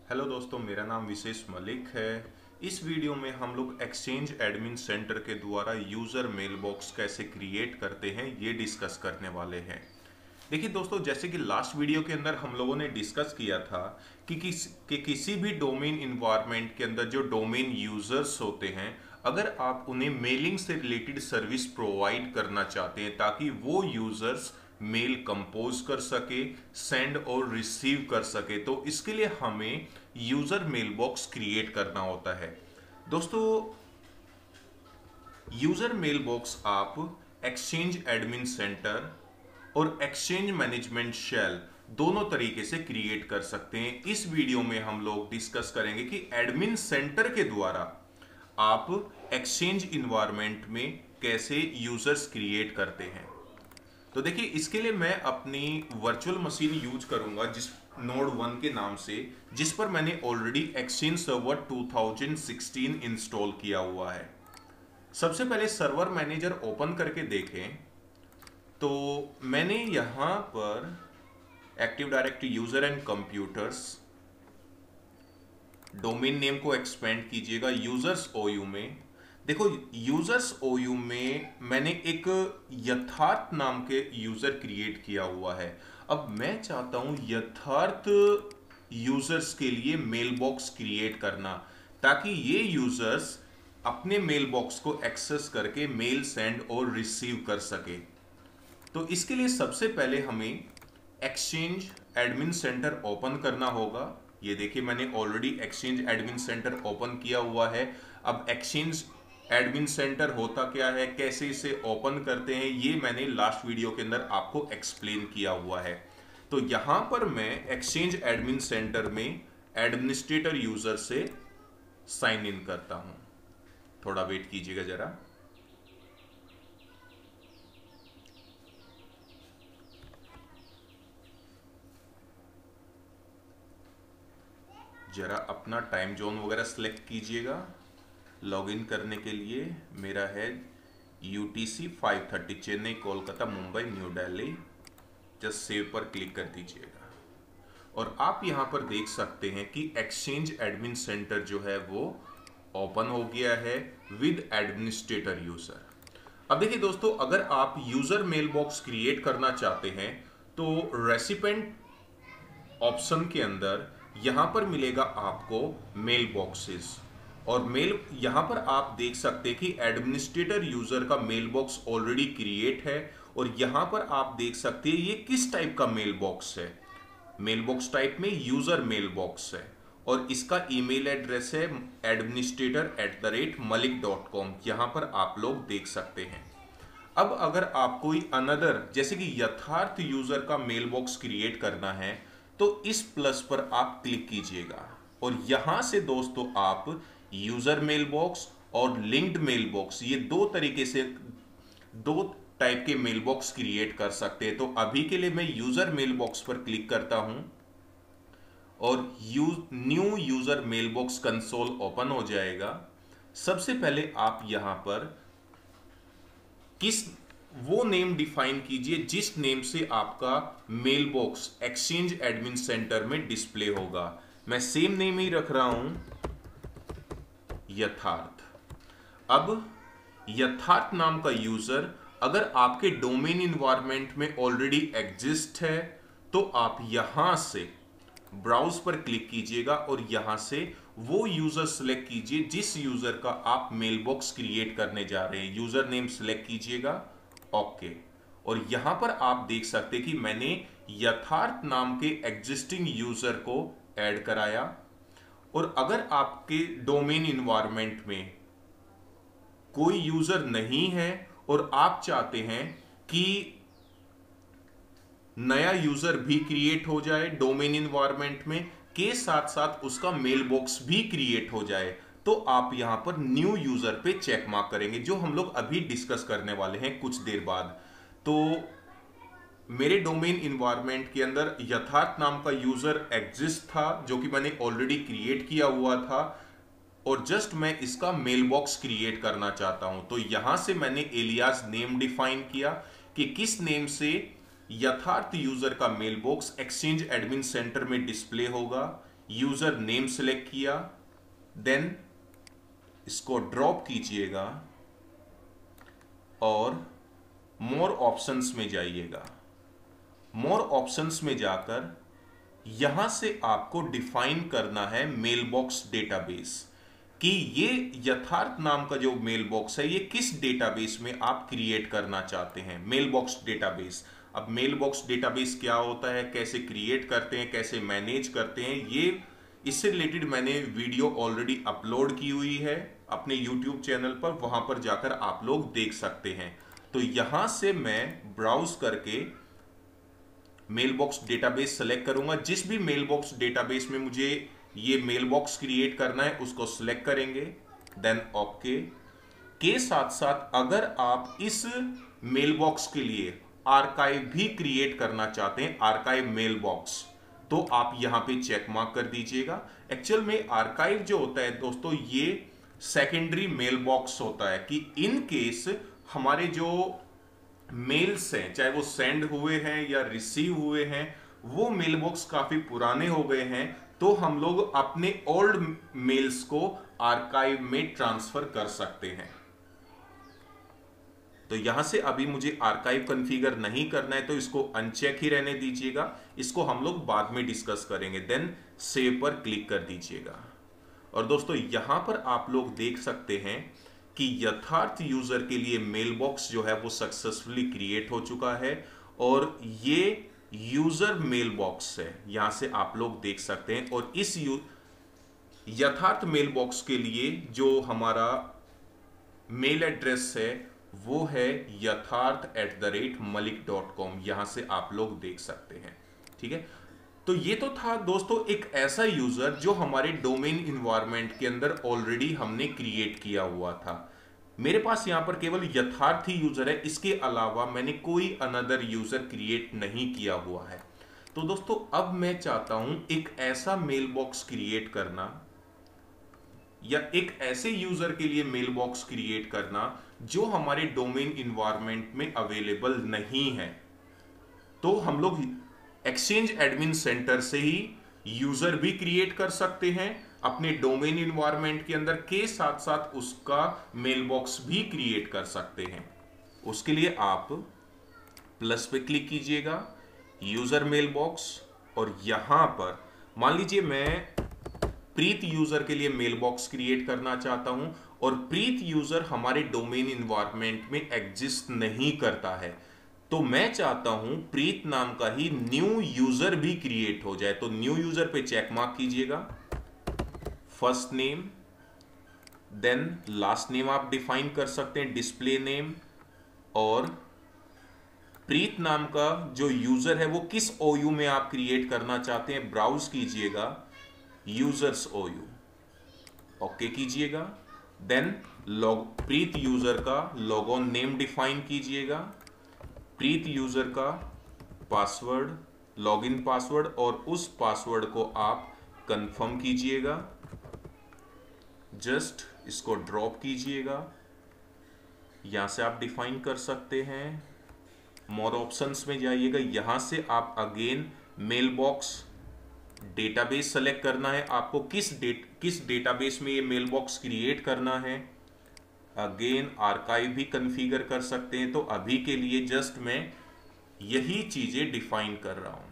Hello दोस्तों, मेरा नाम विशेष मलिक है। इस वीडियो में हम लोग एक्सचेंज एडमिन सेंटर के द्वारा यूज़र मेल बॉक्स कैसे क्रिएट करते हैं ये डिस्कस करने वाले हैं। देखिए दोस्तों, जैसे कि लास्ट वीडियो के अंदर हम लोगों ने डिस्कस किया था कि किसी भी डोमेन इन्वायरमेंट के अंदर जो डोमेन यूज़र्स होते हैं, अगर आप उन्हें मेलिंग से रिलेटेड सर्विस प्रोवाइड करना चाहते हैं ताकि वो यूज़र्स मेल कंपोज कर सके, सेंड और रिसीव कर सके, तो इसके लिए हमें यूज़र मेल बॉक्स क्रिएट करना होता है। दोस्तों, यूज़र मेल बॉक्स आप एक्सचेंज एडमिन सेंटर और एक्सचेंज मैनेजमेंट शेल दोनों तरीके से क्रिएट कर सकते हैं। इस वीडियो में हम लोग डिस्कस करेंगे कि एडमिन सेंटर के द्वारा आप एक्सचेंज इन्वायरमेंट में कैसे यूजर्स क्रिएट करते हैं। तो देखिए, इसके लिए मैं अपनी वर्चुअल मशीन यूज करूंगा जिस नोड 1 के नाम से, जिस पर मैंने ऑलरेडी एक्सचेंज सर्वर 2016 इंस्टॉल किया हुआ है। सबसे पहले सर्वर मैनेजर ओपन करके देखें तो मैंने यहां पर active directory user and computers, domain name को एक्सपेंड कीजिएगा यूजर्स ओयू में। देखो, यूजर्स ओयू में मैंने एक यथार्थ नाम के यूजर क्रिएट किया हुआ है। अब मैं चाहता हूं यथार्थ यूजर्स के लिए मेल बॉक्स क्रिएट करना, ताकि ये यूजर्स अपने मेल बॉक्स को एक्सेस करके मेल सेंड और रिसीव कर सके। तो इसके लिए सबसे पहले हमें एक्सचेंज एडमिन सेंटर ओपन करना होगा। ये देखिए, मैंने already exchange admin centre open किया हुआ है। अब एक्सचेंज एडमिन सेंटर होता क्या है, कैसे इसे ओपन करते हैं, ये मैंने लास्ट वीडियो के अंदर आपको एक्सप्लेन किया हुआ है। तो यहां पर मैं एक्सचेंज एडमिन सेंटर में एडमिनिस्ट्रेटर यूजर से साइन इन करता हूं। थोड़ा वेट कीजिएगा जरा। जरा अपना टाइम जोन वगैरह सेलेक्ट कीजिएगा। लॉगिन करने के लिए मेरा है UTC 5:30, Chennai, Kolkata, Mumbai, New Delhi. Just save पर क्लिक कर दीजिएगा और आप यहां पर देख सकते हैं कि एक्सचेंज एडमिन सेंटर जो है वो ओपन हो गया है विद एडमिनिस्ट्रेटर यूजर। अब देखिए दोस्तों, अगर आप यूजर मेल बॉक्स क्रिएट करना चाहते हैं तो रेसिपेंट ऑप्शन के अंदर यहां पर मिलेगा आपको मेल बॉक्सेस, और मेल यहां पर आप देख सकते हैं कि एडमिनिस्ट्रेटर यूजर का मेल बॉक्स ऑलरेडी क्रिएट है। और यहां पर आप देख सकते हैं ये किस टाइप का मेल बॉक्स है। मेल बॉक्स टाइप में यूजर मेल बॉक्स है और इसका ईमेल एड्रेस है administrator@malik.com। यहां पर आप लोग देख सकते हैं। अब अगर आप कोई अनदर, जैसे कि यथार्थ यूजर का मेल बॉक्स क्रिएट करना है, तो इस प्लस पर आप क्लिक कीजिएगा और यहां से दोस्तों आप यूजर मेल बॉक्स और लिंक्ड मेल बॉक्स, ये दो तरीके से दो टाइप के मेल बॉक्स क्रिएट कर सकते हैं। तो अभी के लिए मैं यूजर मेल बॉक्स पर क्लिक करता हूं और new user mail box console open हो जाएगा। सबसे पहले आप यहां पर वो नेम डिफाइन कीजिए जिस नेम से आपका mail box exchange admin centre में डिस्प्ले होगा। मैं सेम नेम ही रख रहा हूं, यथार्थ। अब यथार्थ नाम का यूजर अगर आपके डोमेन इन्वायरमेंट में ऑलरेडी एग्जिस्ट है तो आप यहां से ब्राउज पर क्लिक कीजिएगा और यहां से वो यूजर सिलेक्ट कीजिए जिस यूजर का आप मेल बॉक्स क्रिएट करने जा रहे हैं। यूजर नेम सिलेक्ट कीजिएगा, ओके। और यहां पर आप देख सकते कि मैंने यथार्थ नाम के एग्जिस्टिंग यूजर को ऐड कराया। और अगर आपके डोमेन इन्वायरमेंट में कोई यूजर नहीं है और आप चाहते हैं कि नया यूजर भी क्रिएट हो जाए डोमेन इन्वायरमेंट में के साथ साथ उसका मेल बॉक्स भी क्रिएट हो जाए, तो आप यहां पर न्यू यूजर पे चेक मार्क करेंगे, जो हम लोग अभी डिस्कस करने वाले हैं कुछ देर बाद। तो मेरे डोमेन इन्वायरमेंट के अंदर यथार्थ नाम का यूजर एग्जिस्ट था जो कि मैंने ऑलरेडी क्रिएट किया हुआ था और जस्ट मैं इसका मेल बॉक्स क्रिएट करना चाहता हूं। तो यहां से मैंने एलियास नेम डिफाइन किया कि किस नेम से यथार्थ यूजर का mail box exchange admin centre में डिस्प्ले होगा। यूजर नेम सिलेक्ट किया, देन इसको ड्रॉप कीजिएगा और मोर ऑप्शंस में जाइएगा। मोर ऑप्शंस में जाकर यहां से आपको डिफाइन करना है मेल बॉक्स डेटाबेस, कि ये यथार्थ नाम का जो मेल बॉक्स है ये किस डेटाबेस में आप क्रिएट करना चाहते हैं। मेल बॉक्स डेटाबेस, अब मेल बॉक्स डेटाबेस क्या होता है, कैसे क्रिएट करते हैं, कैसे मैनेज करते हैं, ये इससे रिलेटेड मैंने वीडियो ऑलरेडी अपलोड की हुई है अपने यूट्यूब चैनल पर, वहां पर जाकर आप लोग देख सकते हैं। तो यहां से मैं ब्राउज करके मेल बॉक्स डेटाबेस सेलेक्ट करूंगा। जिस भी मेल बॉक्स डेटाबेस में मुझे ये मेल बॉक्स क्रिएट करना है उसको सिलेक्ट करेंगे, देन ओके के साथ साथ अगर आप इस मेल बॉक्स के लिए आर्काइव भी क्रिएट करना चाहते हैं, आर्काइव मेल बॉक्स, तो आप यहां पे चेक मार्क कर दीजिएगा। एक्चुअल में आर्काइव जो होता है दोस्तों ये सेकेंडरी मेल बॉक्स होता है, कि इन केस हमारे जो मेल्स हैं चाहे वो सेंड हुए हैं या रिसीव हुए हैं, वो मेल बॉक्स काफी पुराने हो गए हैं, तो हम लोग अपने ओल्ड मेल्स को आर्काइव में ट्रांसफर कर सकते हैं। तो यहां से अभी मुझे आर्काइव कॉन्फ़िगर नहीं करना है, तो इसको अनचेक ही रहने दीजिएगा, इसको हम लोग बाद में डिस्कस करेंगे। देन सेव पर क्लिक कर दीजिएगा। और दोस्तों यहां पर आप लोग देख सकते हैं कि यथार्थ यूजर के लिए मेल बॉक्स जो है वो सक्सेसफुली क्रिएट हो चुका है, और ये यूजर मेल बॉक्स है, यहां से आप लोग देख सकते हैं। और इस यथार्थ मेल बॉक्स के लिए जो हमारा मेल एड्रेस है वो है yatharth@malik.com, यहां से आप लोग देख सकते हैं। ठीक है, तो ये तो था दोस्तों एक ऐसा यूजर जो हमारे डोमेन इन्वायरमेंट के अंदर ऑलरेडी हमने क्रिएट किया हुआ था। मेरे पास यहां पर केवल यथार्थ ही यूजर है, इसके अलावा मैंने कोई अनदर यूजर क्रिएट नहीं किया हुआ है। तो दोस्तों अब मैं चाहता हूं एक ऐसा मेल बॉक्स क्रिएट करना, या एक ऐसे यूजर के लिए मेल बॉक्स क्रिएट करना जो हमारे डोमेन इन्वायरमेंट में अवेलेबल नहीं है। तो हम लोग एक्सचेंज एडमिन सेंटर से ही यूजर भी क्रिएट कर सकते हैं अपने डोमेन इन्वायरमेंट के अंदर, के साथ साथ उसका मेल बॉक्स भी क्रिएट कर सकते हैं। उसके लिए आप प्लस पे क्लिक कीजिएगा, यूजर मेल बॉक्स, और यहां पर मान लीजिए मैं प्रीत यूजर के लिए मेल बॉक्स क्रिएट करना चाहता हूं, और प्रीत यूजर हमारे डोमेन इन्वायरमेंट में एग्जिस्ट नहीं करता है, तो मैं चाहता हूं प्रीत नाम का ही न्यू यूजर भी क्रिएट हो जाए। तो न्यू यूजर पे चेक मार्क कीजिएगा, first name, then last name आप डिफाइन कर सकते हैं, डिस्प्ले नेम, और प्रीत नाम का जो यूजर है वो किस ओयू में आप क्रिएट करना चाहते हैं, ब्राउज कीजिएगा यूजर्स ओयू, ओके कीजिएगा। देन प्रीत यूजर का लॉगऑन नेम डिफाइन कीजिएगा, प्रीत यूजर का पासवर्ड, लॉगिन पासवर्ड, और उस पासवर्ड को आप कंफर्म कीजिएगा। जस्ट इसको ड्रॉप कीजिएगा, यहां से आप डिफाइन कर सकते हैं। मोर ऑप्शंस में जाइएगा, यहां से आप again mail box database select करना है आपको, किस डेटाबेस में ये मेल बॉक्स क्रिएट करना है। अगेन आर्काइव भी कॉन्फ़िगर कर सकते हैं, तो अभी के लिए जस्ट मैं यही चीजें डिफाइन कर रहा हूं।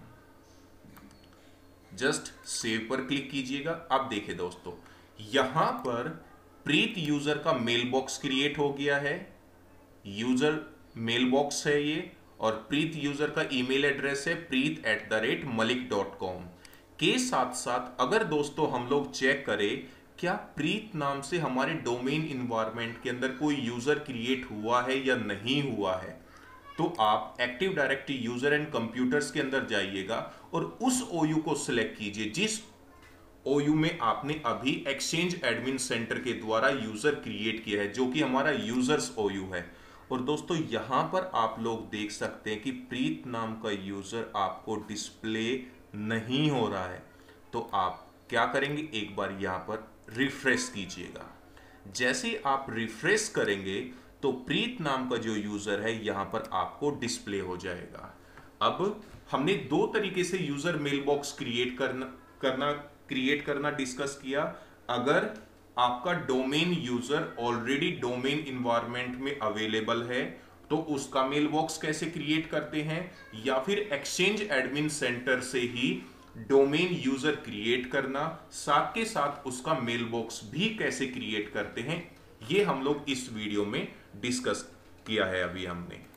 जस्ट सेव पर क्लिक कीजिएगा। अब देखिए दोस्तों यहां पर प्रीत यूजर का मेल बॉक्स क्रिएट हो गया है, यूजर मेल बॉक्स है ये, और प्रीत यूजर का ईमेल एड्रेस है preet@malik.com के साथ साथ अगर दोस्तों हम लोग चेक करें क्या प्रीत नाम से हमारे डोमेन इन्वायरमेंट के अंदर कोई यूजर क्रिएट हुआ है या नहीं हुआ है, तो आप active directory user and computers के अंदर जाइएगा और उस ओयू को सिलेक्ट कीजिए जिस ओयू में आपने अभी एक्सचेंज एडमिन सेंटर के द्वारा यूजर क्रिएट किया है, जो कि हमारा यूजर्स ओयू है। और दोस्तों यहां पर आप लोग देख सकते हैं कि प्रीत नाम का यूजर आपको डिस्प्ले नहीं हो रहा है, तो आप क्या करेंगे, एक बार यहां पर रिफ्रेश कीजिएगा। जैसे आप रिफ्रेश करेंगे तो प्रीत नाम का जो यूजर है यहां पर आपको डिस्प्ले हो जाएगा। अब हमने दो तरीके से यूजर मेल बॉक्स क्रिएट करना क्रिएट करना डिस्कस किया। अगर आपका domain user already domain environment में अवेलेबल है तो उसका मेल बॉक्स कैसे क्रिएट करते हैं, या फिर एक्सचेंज एडमिन सेंटर से ही डोमेन यूजर क्रिएट करना, साथ के साथ उसका मेल बॉक्स भी कैसे क्रिएट करते हैं, ये हम लोग इस वीडियो में डिस्कस किया है अभी हमने।